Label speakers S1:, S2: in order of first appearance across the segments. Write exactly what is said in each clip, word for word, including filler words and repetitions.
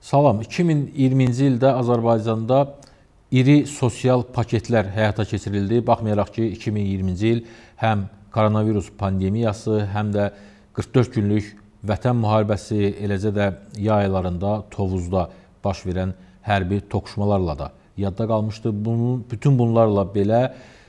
S1: Salam. iki min iyirminci ildə Azərbaycanda iri sosial paketlər həyata keçirildi. Baxmayaraq ki, iki min iyirminci il həm koronavirus pandemiyası, həm də qırx dörd günlük vətən müharibəsi, eləcə də yay aylarında Tovuzda baş verən hərbi toqquşmalarla da yadda qalmışdı. Bunun, bütün bunlarla belə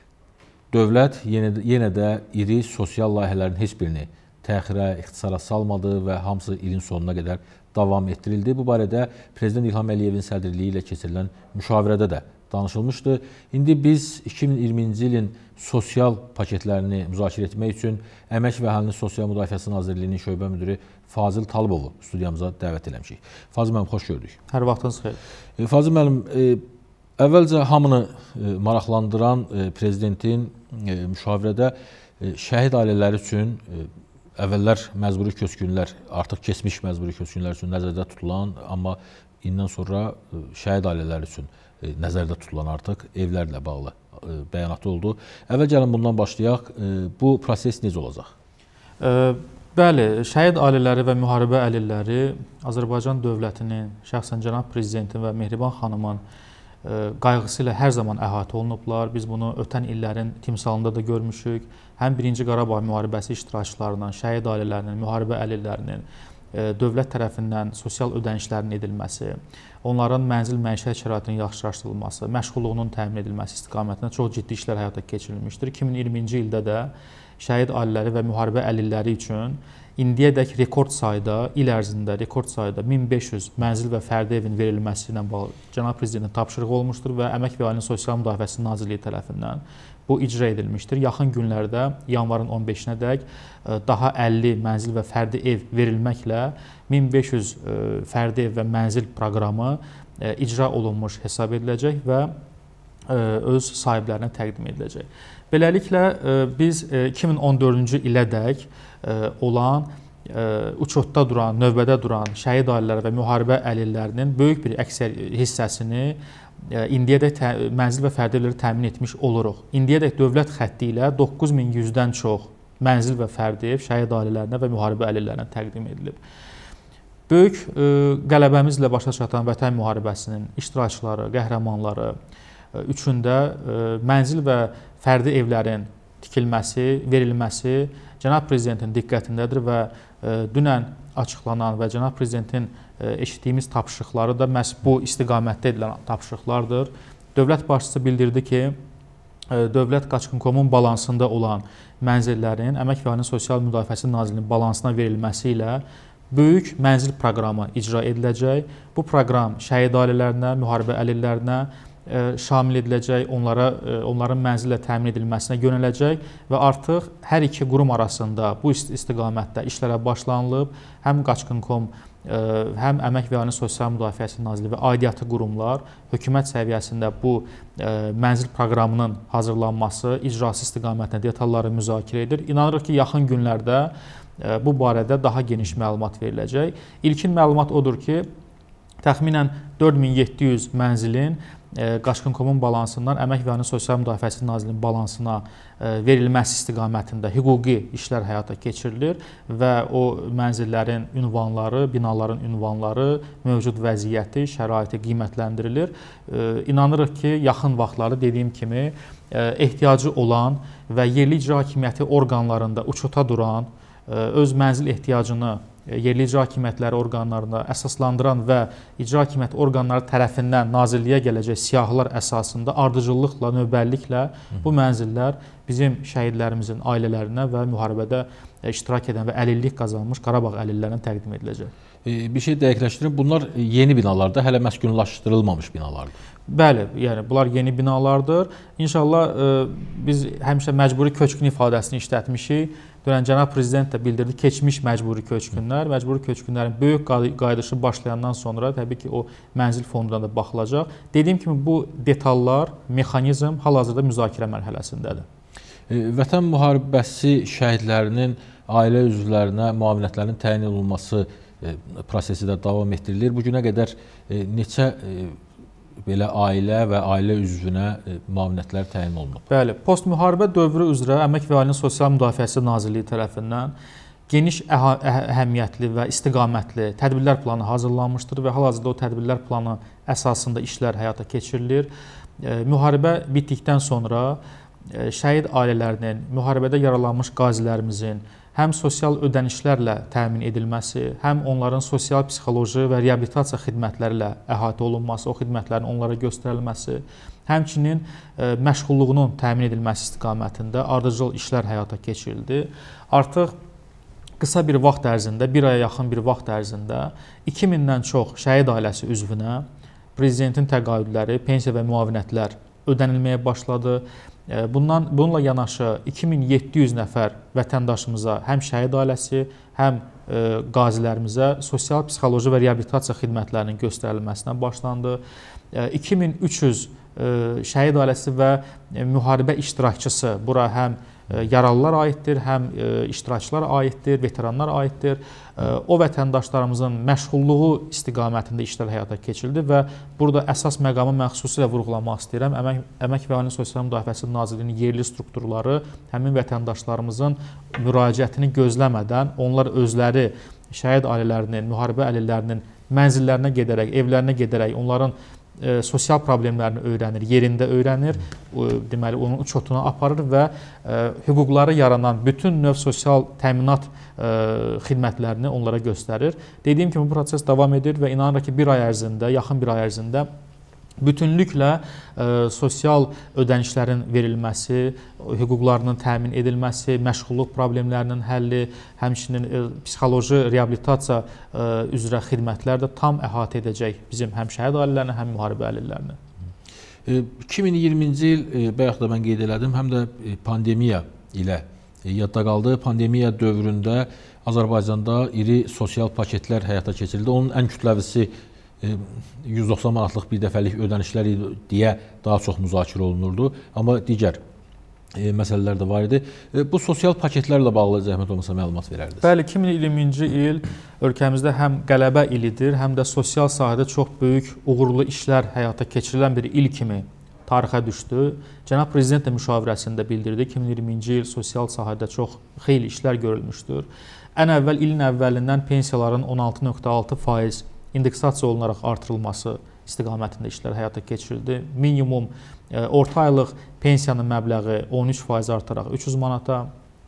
S1: dövlət yenə, yenə də iri sosial layihələrin heç birini təxirə, ixtisara salmadı və hamısı ilin sonuna qədər davam etdirildi. Bu barədə Prezident İlham Əliyevin sədrliyi ilə keçirilən müşavirədə də danışılmışdı. İndi biz iki min iyirminci ilin sosial paketlərini müzakirə etmək üçün Əmək və Əhalinin Sosial Müdafiəsi Nazirliyinin şöbə müdiri Fazil Talıbovu studiyamıza dəvət eləmişik. Fazil müəllim, xoş gördük.
S2: Hər vaxtınız xeyir.
S1: Fazil müəllim, əvvəlcə hamını maraqlandıran Prezidentin müşavirədə şəhid ailələri üçün əvvəllər məcburi köçkünlər, artıq keçmiş məcburi köçkünlər üçün nəzərdə tutulan, amma indən sonra şəhid ailələri üçün nəzərdə tutulan artıq evlərlə bağlı bəyanatı oldu. Əvvəl gəlin bundan başlayaq. Bu proses necə olacaq?
S2: Bəli, şəhid ailələri və müharibə əlilləri Azərbaycan dövlətinin, şəxsən cənab Prezidentin və Mehriban xanımın qayğısı ilə hər zaman əhatə olunublar. Biz bunu ötən illərin timsalında da görmüşük. Həm birinci Qarabağ müharibəsi iştirakçılarının, şəhid ailələrinin, müharibə əlillərinin dövlət tərəfindən sosial ödənişlərin edilməsi, onların mənzil məişət şəraitinin yaxşılaşdırılması, məşğulluğunun təmin edilməsi istiqamətində çox ciddi işlər həyata keçirilmişdir. iki min iyirminci ildə də şəhid ailələri və müharibə əlilləri üçün indiyədək rekord sayda, il ərzində rekord sayda min beş yüz mənzil və fərdi evin verilməsi ilə bağlı cənab Prezidentin tapşırığı olmuşdur və Əmək və Əhalinin Sosial Müdafiəsi Nazirliyi tərəfindən bu icra edilmişdir. Yaxın günlərdə yanvarın on beşinə dək daha əlli mənzil və fərdi ev verilməklə min beş yüz fərdi ev və mənzil proqramı icra olunmuş hesab ediləcək və öz sahiblərinə təqdim ediləcək. Beləliklə, biz iki min on dördüncü ilədək olan, uçotda duran, növbədə duran şəhid ailələri və müharibə əlillərinin böyük bir əksər hissəsini indiyədək mənzil və fərdi evləri təmin etmiş oluruq. İndiyədək dövlət xətti ilə doqquz min yüzdən çox mənzil və fərdi ev şəhid ailələrinə və müharibə əlillərinə təqdim edilib. Böyük qələbəmizlə başa çatan vətən müharibəsinin iştirakçıları, qəhrəmanları üçün də mənzil və fərdi evlərin tikilməsi, verilməsi cənab Prezidentin diqqətindədir və dünən açıqlanan və cənab Prezidentin eşitdiyimiz tapşırıqları da məhz bu istiqamətdə edilən tapşırıqlardır. Dövlət başçısı bildirdi ki, Dövlət Qaçqın.comun balansında olan mənzillərin Əmək və Əhalinin Sosial Müdafiəsi Nazirliyinin balansına verilməsi ilə böyük mənzil proqramı icra ediləcək. Bu proqram şəhid ailələrinə, müharibə əlillərinə şamil ediləcək, onlara, onların mənzillə təmin edilməsinə yönələcək və artıq hər iki qurum arasında bu istiqamətdə işlərə başlanılıb. Həm Qaçqın.com, həm Əmək və Əhalinin Sosial Müdafiəsi Nazirliyi və aidiyyatı qurumlar hökumət səviyyəsində bu mənzil proqramının hazırlanması, icrası istiqamətində detalları müzakirə edir. İnanırıq ki, yaxın günlərdə bu barədə daha geniş məlumat veriləcək. İlkin məlumat odur ki, təxminən dörd min yeddi yüz mənzilin Qaçqın.comun balansından Əmək və Əhalinin Sosial Müdafiəsi Nazirliyinin balansına verilməsi istiqamətində hüquqi işlər həyata keçirilir və o mənzillərin ünvanları, binaların ünvanları, mövcud vəziyyəti, şəraiti qiymətləndirilir. İnanırıq ki, yaxın vaxtlarda dediyim kimi ehtiyacı olan və yerli icra hakimiyyəti orqanlarında uçota duran, öz mənzil ehtiyacını yerli icra hakimiyyətləri orqanlarında əsaslandıran və icra hakimiyyəti orqanları tərəfindən nazirliyə gələcək siyahılar əsasında ardıcıllıqla, növbəlliklə bu mənzillər bizim şəhidlərimizin ailələrinə və müharibədə iştirak edən və əlillik qazanmış Qarabağ əlillərinə təqdim ediləcək.
S1: Bir şey dəqiqləşdirin, bunlar yeni binalardır, hələ məskunlaşdırılmamış binalardır.
S2: Bəli, yəni bunlar yeni binalardır. İnşallah biz həmişə məcburi köçkün ifadəsini işlətmişik. Dünən cənab Prezident də bildirdi, keçmiş məcburi köçkünlər, məcburi köçkünlərin böyük qayıdışı başlayandan sonra təbii ki, o mənzil fonduna da baxılacaq. Dediyim kimi, bu detallar, mexanizm hal-hazırda müzakirə mərhələsindədir.
S1: Vətən müharibəsi şəhidlərinin ailə üzvlərinə müavinətlərin təyin olunması prosesi də davam etdirilir. Bugünə qədər neçə belə ailə və ailə üzvünə müavinətlər təyin olunub?
S2: Bəli, postmüharibə dövrü üzrə Əmək və Əhalinin Sosial Müdafiəsi Nazirliyi tərəfindən geniş əhəmiyyətli və istiqamətli tədbirlər planı hazırlanmışdır və hal-hazırda o tədbirlər planı əsasında işlər həyata keçirilir. Müharibə bitdikdən sonra şəhid ailələrinin, müharibədə yaralanmış qazilərimizin həm sosial ödənişlərlə təmin edilməsi, həm onların sosial, psixoloji və reabilitasiya xidmətləri ilə əhatə olunması, o xidmətlərin onlara göstərilməsi, həmçinin məşğulluğunun təmin edilməsi istiqamətində ardıcıl işlər həyata keçirildi. Artıq qısa bir vaxt ərzində, bir aya yaxın bir vaxt ərzində iki mindən çox şəhid ailəsi üzvünə prezidentin təqaüdləri, pensiya və müavinətlər ödənilməyə başladı. Bundan, bununla yanaşı iki min yeddi yüz nəfər vətəndaşımıza həm şəhid ailəsi, həm qazilərimizə sosial, psixoloji və reabilitasiya xidmətlərinin göstərilməsinə başlandı. iki min üç yüz şəhid ailəsi və müharibə iştirakçısı, bura həm yaralılar aiddir, həm iştirakçılar aiddir, veteranlar aiddir. O vətəndaşlarımızın məşğulluğu istiqamətində işlər həyata keçirildi və burada əsas məqamı mən xüsusilə vurğulamaq istəyirəm. Əmək, Əmək və Əhalinin Sosial Müdafiəsi Nazirliyinin yerli strukturları həmin vətəndaşlarımızın müraciətini gözləmədən onlar özləri şəhid ailələrinin, müharibə əlillərinin mənzillərinə gedərək, evlərinə gedərək onların E, sosial problemlərini öyrənir, yerində öyrənir, e, deməli onun uçotuna aparır və e, hüquqları yaranan bütün növ sosial təminat e, xidmətlərini onlara göstərir. Dediyim kimi bu proses davam edir və inanırıq ki, bir ay ərzində, yaxın bir ay ərzində bütünlüklə e, sosial ödənişlərin verilməsi, hüquqlarının təmin edilməsi, məşğulluq problemlərinin həlli, həmçinin e, psixoloji reabilitasiya e, üzrə xidmətlər də tam əhatə edəcək bizim həm şəhid ailələrini, həm müharibə əlillərini.
S1: iki min iyirminci il, e, bayaq da mən qeyd elədim, həm də pandemiya ilə e, yadda qaldı. Pandemiya dövründə Azərbaycanda iri sosial paketlər həyata keçirildi. Onun ən kütləvisi yüz doxsan manatlıq bir dəfəlik ödənişlər deyə daha çox müzakirə olunurdu. Amma digər e, məsələlər də var idi. E, bu sosial paketlərlə bağlı zəhmət olmasa məlumat verərdiniz.
S2: Bəli, iki min iyirminci il ölkəmizdə həm qələbə ilidir, həm də sosial sahədə çox böyük uğurlu işlər həyata keçirilən bir il kimi tarixə düşdü. Cənab Prezident də müşavirəsində bildirdi, iki min iyirminci il sosial sahədə çox xeyli işlər görülmüşdür. Ən əvvəl ilin əvvəlindən pensiyaların on altı nöqtə altı faiz indeksasiya olunaraq artırılması istiqamətində işlər həyata keçirildi. Minimum e, orta aylıq pensiyanın məbləği on üç faiz artaraq üç yüz manata,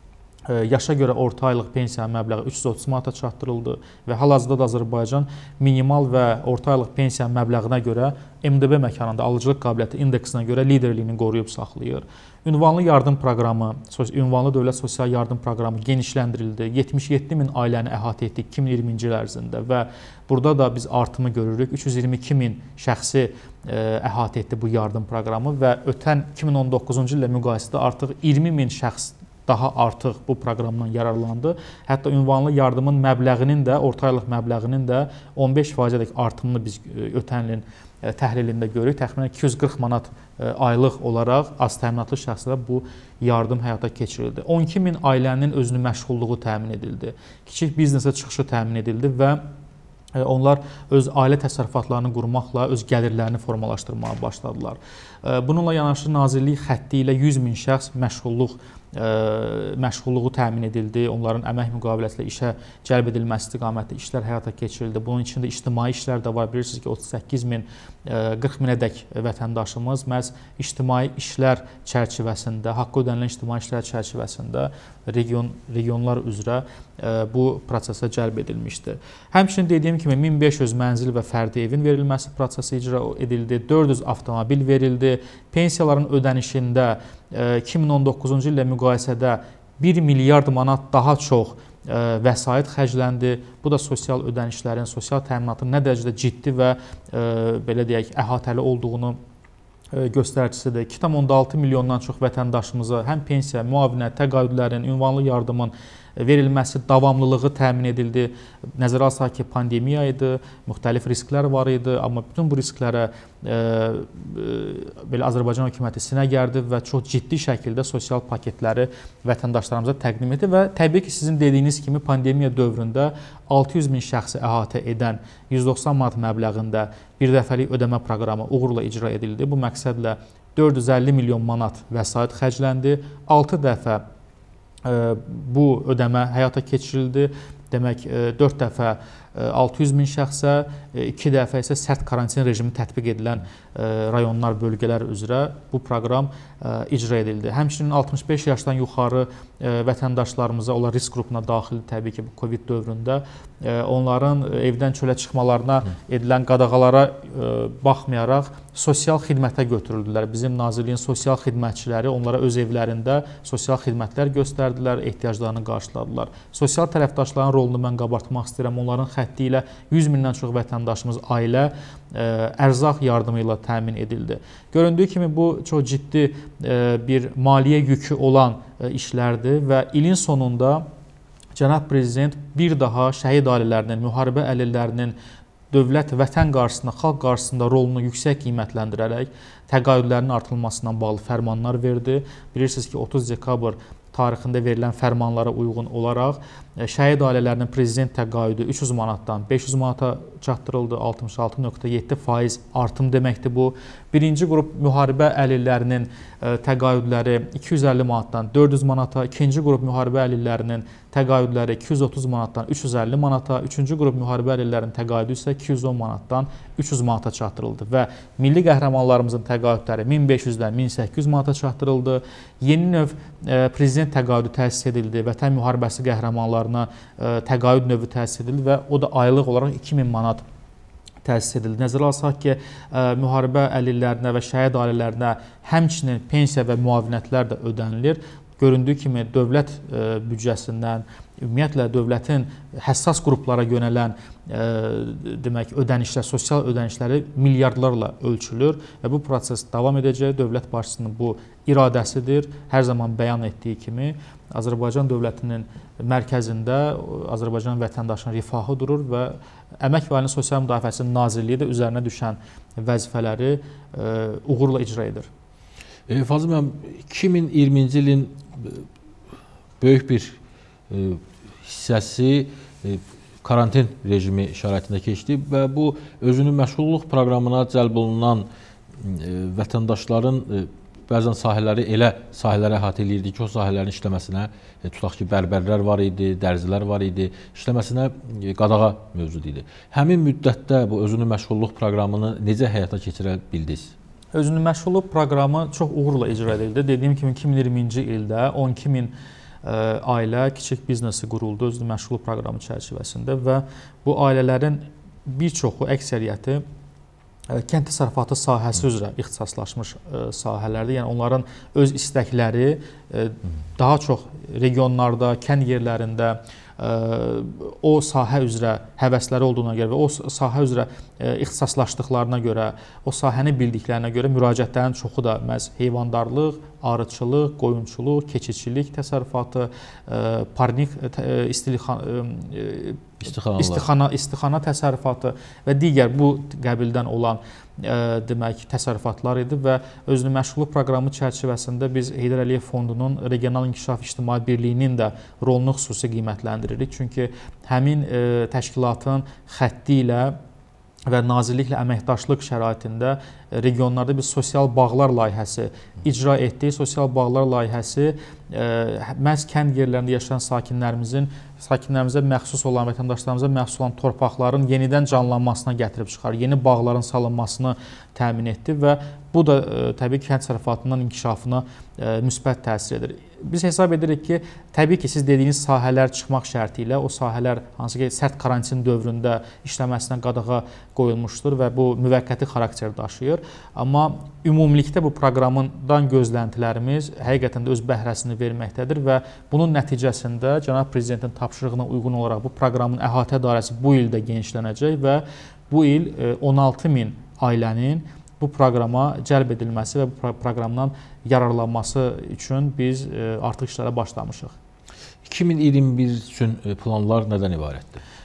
S2: e, yaşa görə orta aylıq pensiyanın məbləği üç yüz otuz manata çatdırıldı və hal-hazırda da Azərbaycan minimal və orta aylıq pensiyanın məbləğinə görə M D B məkanında alıcılıq qabiliyyəti indeksinə görə liderliyini qoruyub saxlayır. Ünvanlı yardım proqramı, ünvanlı dövlət sosial yardım proqramı genişləndirildi. yetmiş yeddi min ailəni əhatə etdik iki min iyirminci il ərzində və burada da biz artımı görürük. üç yüz iyirmi iki min şəxsi e, əhatə etdi bu yardım proqramı və ötən iki min on doqquzuncu illə müqayisədə artıq iyirmi min şəxs daha artıq bu proqramdan yararlandı. Hətta ünvanlı yardımın məbləğinin də, orta aylıq məbləğinin də on beş faizədək artımını biz ötən ilin təhlilində görürük. Təxminən iki yüz qırx manat aylıq olaraq az təminatlı şəxslərə bu yardım həyata keçirildi. on iki min ailənin özünü məşğulluğu təmin edildi. Kiçik biznesə çıxışı təmin edildi və onlar öz ailə təsərrüfatlarını qurmaqla öz gəlirlərini formalaşdırmağa başladılar. Bununla yanaşı Nazirlik xətti ilə yüz min şəxs məşğulluq məşğulluğu təmin edildi. Onların əmək müqaviləsi ilə işə cəlb edilməsi istiqamətində işlər həyata keçirildi. Bunun içində ictimai işlər də var. Bilirsiniz ki, otuz səkkiz min, qırx minədək vətəndaşımız məhz ictimai işlər çərçivəsində, haqqı ödənilən ictimai işlər çərçivəsində region, regionlar üzrə bu prosesə cəlb edilmişdir. Həmçinin dediyim kimi min beş yüz mənzil və fərdi evin verilməsi prosesi icra edildi. dörd yüz avtomobil verildi. Pensiyaların ödənişində iki min on doqquzuncu illə müqayisədə bir milyard manat daha çox vəsait xərcləndi. Bu da sosial ödənişlərin, sosial təminatın nə dərəcədə ciddi və belə deyək, əhatəli olduğunu göstəricisidir. iki tam altı milyondan çox vətəndaşımıza həm pensiya, müavinət, təqaüdlərin, ünvanlı yardımın verilməsi, davamlılığı təmin edildi. Nəzərə alsaq ki, pandemiya idi, müxtəlif risklər var idi, amma bütün bu risklərə e, e, belə Azərbaycan hökuməti sinə gərdi və çox ciddi şəkildə sosial paketləri vətəndaşlarımıza təqdim etdi və təbii ki, sizin dediyiniz kimi pandemiya dövründə altı yüz min şəxsi əhatə edən yüz doxsan manat məbləğində bir dəfəlik ödəmə proqramı uğurla icra edildi. Bu məqsədlə dörd yüz əlli milyon manat vəsait xərcləndi, altı dəfə bu ödəmə həyata keçirildi. Demək, dörd dəfə altı yüz min şəxsə, iki dəfə isə sərt karantin rejimi tətbiq edilən rayonlar, bölgələr üzrə bu proqram icra edildi. Həmçinin altmış beş yaşdan yuxarı vətəndaşlarımıza, onlar risk qrupuna daxil təbii ki, bu Covid dövründə onların evdən çölə çıxmalarına edilən qadağalara baxmayaraq sosial xidmətə götürüldülər. Bizim Nazirliyin sosial xidmətçiləri onlara öz evlərində sosial xidmətlər göstərdilər, ehtiyaclarını qarşıladılar. Sosial tərəfdaşların rolunu mən qabartmaq istəyirəm. Onların xətti ilə yüz mindən çox vətəndaşımız ailə ərzaq yardımı ilə təmin edildi. Göründüyü kimi bu çox ciddi bir maliyyə yükü olan işlərdir və ilin sonunda Cənab Prezident bir daha şəhid ailələrinin, müharibə əlillərinin dövlət, vətən qarşısında, xalq qarşısında rolunu yüksək qiymətləndirərək təqaüdlərinin artırılmasından bağlı fərmanlar verdi. Bilirsiniz ki, otuz dekabr tarixində verilən fərmanlara uyğun olaraq şəhid ailələrinin prezident təqaüdü üç yüz manatdan beş yüz manata çatdırıldı. altmış altı nöqtə yeddi faiz artım deməkdir bu. Birinci qrup müharibə əlillərinin təqaüdləri iki yüz əlli manatdan dörd yüz manata, ikinci qrup müharibə əlillərinin təqaüdləri iki yüz otuz manatdan üç yüz əlli manata, üçüncü qrup müharibə əlillərinin təqaüdü isə iki yüz on manatdan üç yüz manata çatdırıldı və milli qəhrəmanlarımızın təqaüdləri min beş yüzdən min səkkiz yüz manata çatdırıldı. Yeni növ prezident təqaüdü təsis edildi, vətən müharibəsi qəhrəmanlarına təqaüd növü təsis edildi və o da aylıq olaraq iki min manat təsis edildi. Nəzərə alsaq ki, müharibə əlillərinə və şəhid ailələrinə həmçinin pensiya və müavinətlər də ödənilir. Göründüyü kimi dövlət büdcəsindən, ümumiyyətlə dövlətin həssas qruplara yönələn demək ödənişlər, sosial ödənişləri milyardlarla ölçülür və bu proses davam edəcək. Dövlət başçısının bu iradəsidir. Hər zaman bəyan etdiyi kimi Azərbaycan dövlətinin mərkəzində Azərbaycan vətəndaşının rifahı durur və Əmək və Əhalinin Sosial Müdafiəsi Nazirliyi də üzərinə düşən vəzifələri uğurla icra edir.
S1: E, Fazıl müəllim, iki min iyirminci ilin böyük bir e, hissəsi e, karantin rejimi şəraitində keçdi və bu özünün məşğulluq proqramına cəlb olunan e, vətəndaşların e, bəzən sahələri elə sahələrə əhatə edirdi ki, o sahələrin işləməsinə e, tutaq ki, bərbərlər var idi, dərzilər var idi, işləməsinə e, qadağa mövcud idi. Həmin müddətdə bu özünün məşğulluq proqramını necə həyata keçirə bildiniz?
S2: Özünün məşğulluq proqramı çox uğurla icra edildi. Dediyim kimi iki min iyirminci ildə on iki min ailə kiçik biznesi quruldu özünün məşğulluq proqramı çərçivəsində və bu ailələrin bir çoxu, əksəriyyəti kənd təsərrüfatı sahəsi üzrə ixtisaslaşmış sahələrdir. Yəni onların öz istəkləri daha çox regionlarda, kənd yerlərində o sahə üzrə həvəsləri olduğuna görə və o sahə üzrə ixtisaslaşdıqlarına görə, o sahəni bildiklərinə görə müraciətlərin çoxu da məhz heyvandarlıq, arıçılıq, qoyunçuluq, keçiçilik təsərrüfatı, parnik istixana, istixana təsərrüfatı və digər bu qəbildən olan demək təsərrüfatlar idi və özünün məşğulluq proqramı çərçivəsində biz Heydər Əliyev Fondunun Regional İnkişaf İctimai Birliyinin də rolunu xüsusi qiymətləndiririk. Çünki həmin təşkilatın xətti ilə və nazirliklə əməkdaşlıq şəraitində regionlarda bir sosial bağlar layihəsi icra etdiyi sosial bağlar layihəsi məhz kənd yerlərində yaşayan sakinlərimizin, sakinlərimizə məxsus olan, vətəndaşlarımıza məxsus olan torpaqların yenidən canlanmasına gətirib çıxar, yeni bağların salınmasını təmin etdi və bu da təbii ki, kənd təsərrüfatının inkişafına müsbət təsir edir. Biz hesab edirik ki, təbii ki, siz dediyiniz sahələr çıxmaq şərti ilə o sahələr hansı ki, sərt karantin dövründə işləməsinə qadağa qoyulmuşdur və bu müvəqqəti xarakter daşıyır. Amma ümumilikdə bu proqramdan gözləntilərimiz həqiqətən də öz bəhrəsini verməkdədir və bunun nəticəsində Cənab Prezidentin tapşırığına uyğun olaraq bu proqramın əhatə dairəsi bu il də genişlənəcək və bu il on altı min ailənin bu proqrama cəlb edilməsi və bu proqramdan yararlanması üçün biz artıq işlərə başlamışıq.
S1: iki min iyirmi bir üçün planlar nədən ibarətdir?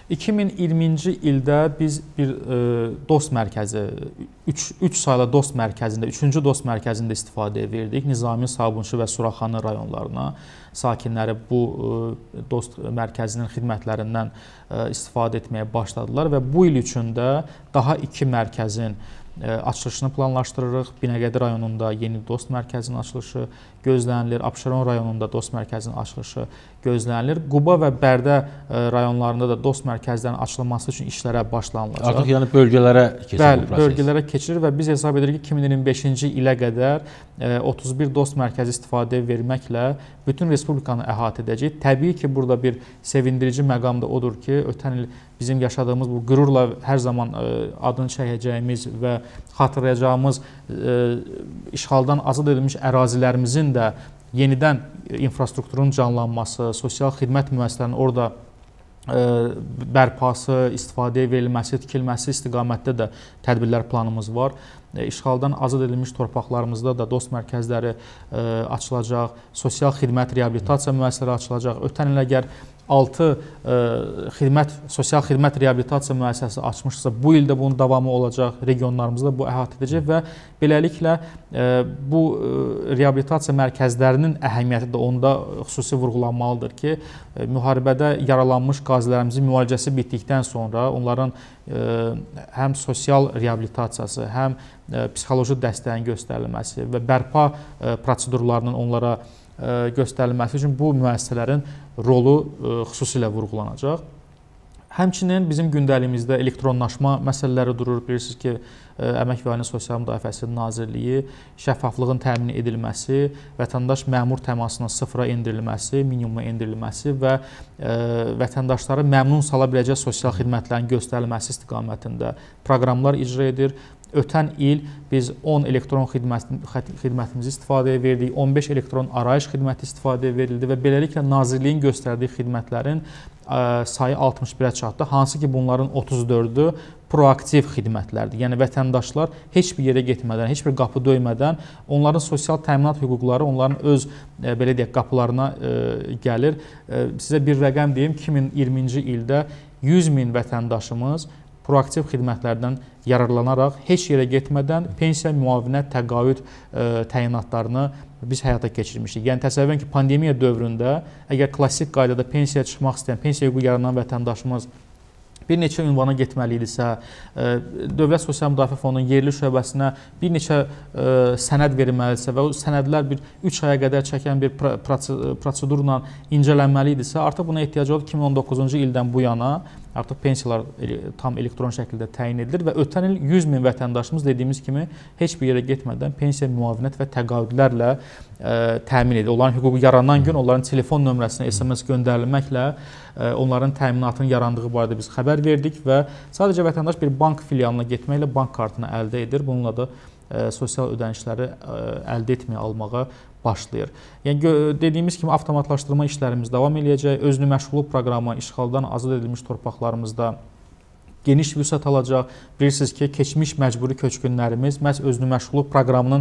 S2: iki min iyirminci ildə biz bir e, dost mərkəzi, üç saylı dost mərkəzində, üçüncü dost mərkəzində istifadəyə verdik. Nizami, Sabunçu və Suraxanı rayonlarına sakinləri bu e, dost mərkəzinin xidmətlərindən e, istifadə etməyə başladılar və bu il üçün də daha iki mərkəzin açılışını planlaşdırırıq. Binəqədi rayonunda yeni dost mərkəzinin açılışı gözlənilir. Abşeron rayonunda dost mərkəzinin açılışı gözlənilir. Quba və Bərdə rayonlarında da dost mərkəzlərinin açılması üçün işlərə başlanılacaq.
S1: Artıq yəni bölgələrə keçir
S2: Bəli,
S1: bu proses. Bölgələrə
S2: keçir və biz hesab edirik ki, iki min iyirmi beşinci ilə qədər otuz bir dost mərkəzi istifadəyə verməklə bütün respublikanı əhatə edəcək. Təbii ki, burada bir sevindirici məqam da odur ki, ötən il bizim yaşadığımız bu qürurla hər zaman adını çəkəcəyimiz və xatırlayacağımız işğaldan azad edilmiş ərazilərimizin də yenidən infrastrukturun canlanması, sosial xidmət müəssisələrinin orada bərpası, istifadəyə verilməsi, tikilməsi istiqamətdə də tədbirlər planımız var. İşğaldan azad edilmiş torpaqlarımızda da dost mərkəzləri açılacaq, sosial xidmət, reabilitasiya müəssisələri açılacaq. Ötən il əgər altı xidmət, sosial xidmət reabilitasiya müəssisəsi açmışsa, bu ildə bunun davamı olacaq, regionlarımızda bu əhatə edəcək və beləliklə bu reabilitasiya mərkəzlərinin əhəmiyyəti də onda xüsusi vurğulanmalıdır ki, müharibədə yaralanmış qazilərimizin müalicəsi bitdikdən sonra onların həm sosial reabilitasiyası, həm psixoloji dəstəyin göstərilməsi və bərpa prosedurlarının onlara göstərilməsi üçün bu müəssisələrin rolu xüsusilə vurğulanacaq. Həmçinin bizim gündəliyimizdə elektronlaşma məsələləri durur. Bilirsiniz ki, Əmək və Ailə Sosial Müdafiəsi Nazirliyi şəffaflığın təmin edilməsi, vətəndaş məmur təmasının sıfıra endirilməsi, minimuma endirilməsi və vətəndaşları məmnun sala biləcək sosial xidmətlərin göstərilməsi istiqamətində proqramlar icra edir. Ötən il biz on elektron xidmətimizi istifadəyə verdik, on beş elektron arayış xidməti istifadəyə verildi və beləliklə Nazirliyin göstərdiyi xidmətlərin sayı altmış birə çatdı. Hansı ki, bunların otuz dördü proaktiv xidmətlərdir. Yəni, vətəndaşlar heç bir yerə getmədən, heç bir qapı döymədən onların sosial təminat hüquqları onların öz, belə deyək, qapılarına gəlir. Sizə bir rəqəm deyim, iki min iyirminci ildə yüz min vətəndaşımız proaktiv xidmətlərdən yararlanaraq heç yerə getmədən pensiya, müavinət, təqaüd təyinatlarını biz həyata keçirmişik. Yəni, təsəvvür edin ki, pandemiya dövründə əgər klassik qaydada pensiyaya çıxmaq istəyən, pensiya hüququ yaranan vətəndaşımız bir neçə ünvana getməli idisə, Dövlət Sosial Müdafiə Fondunun yerli şöbəsinə bir neçə sənəd verilməlidirsə və o sənədlər bir üç aya qədər çəkən bir prosedurla incələnməli idisə, artıq buna ehtiyac oldu. iki min on doqquzuncu ildən bu yana artıq pensiyalar tam elektron şəkildə təyin edilir və ötən il yüz min vətəndaşımız dediyimiz kimi heç bir yerə getmədən pensiya, müavinət və təqaüdlərlə təmin edilir. Onların hüququ yaranan gün onların telefon nömrəsinə S M S göndərilməklə onların təminatının yarandığı barədə biz xəbər verdik və sadəcə vətəndaş bir bank filialına getməklə bank kartını əldə edir. Bununla da sosial ödənişləri əldə etməyə, almağa başlayır. Yəni, dediyimiz kimi avtomatlaşdırma işlərimiz davam eləyəcək. Özünü məşğulluq proqramı işğaldan azad edilmiş torpaqlarımızda geniş vüsət alacaq. Bilirsiniz ki, keçmiş məcburi köçkünlərimiz məhz özünü məşğulluq proqramının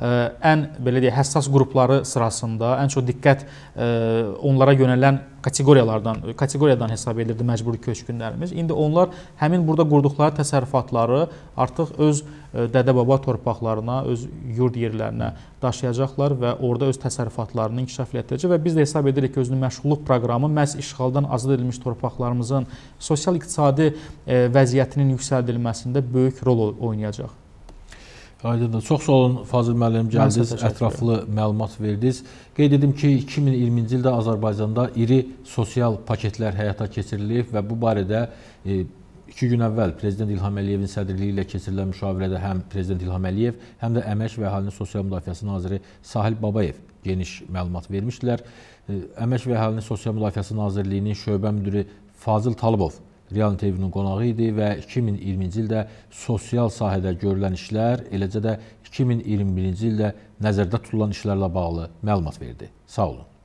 S2: ən, belə deyək, həssas qrupları sırasında ən çox diqqət onlara yönələn kateqoriyalardan, kateqoriyadan hesab edildi məcburi köçkünlərimiz. İndi onlar həmin burada qurduqları təsərrüfatları artıq öz dədə-baba torpaqlarına, öz yurd yerlərinə daşıyacaqlar və orada öz təsərrüfatlarını inkişaf etdirəcək və biz də hesab edirik ki, özünü məşğulluq proqramı məhz işğaldan azad edilmiş torpaqlarımızın sosial-iqtisadi vəziyyətinin yüksəldilməsində böyük rol oynayacaq.
S1: Aydındır. Çox sağ olun Fazil müəllim, gəldiniz, ətraflı məlumat verdiniz. Qeyd edim ki, iki min iyirminci ildə Azərbaycanda iri sosial paketlər həyata keçirilib və bu barədə iki gün əvvəl Prezident İlham Əliyevin sədrliyi ilə keçirilən müşavirədə həm Prezident İlham Əliyev, həm də Əmək və Əhalinin Sosial Müdafiəsi Naziri Sahil Babayev geniş məlumat vermişdilər. Əmək və Əhalinin Sosial Müdafiəsi Nazirliyinin şöbə müdiri Fazil Talıbov Real T V-nin qonağı idi və iki min iyirminci ildə sosial sahədə görülən işlər, eləcə də iki min iyirmi birinci ildə nəzərdə tutulan işlərlə bağlı məlumat verdi. Sağ olun.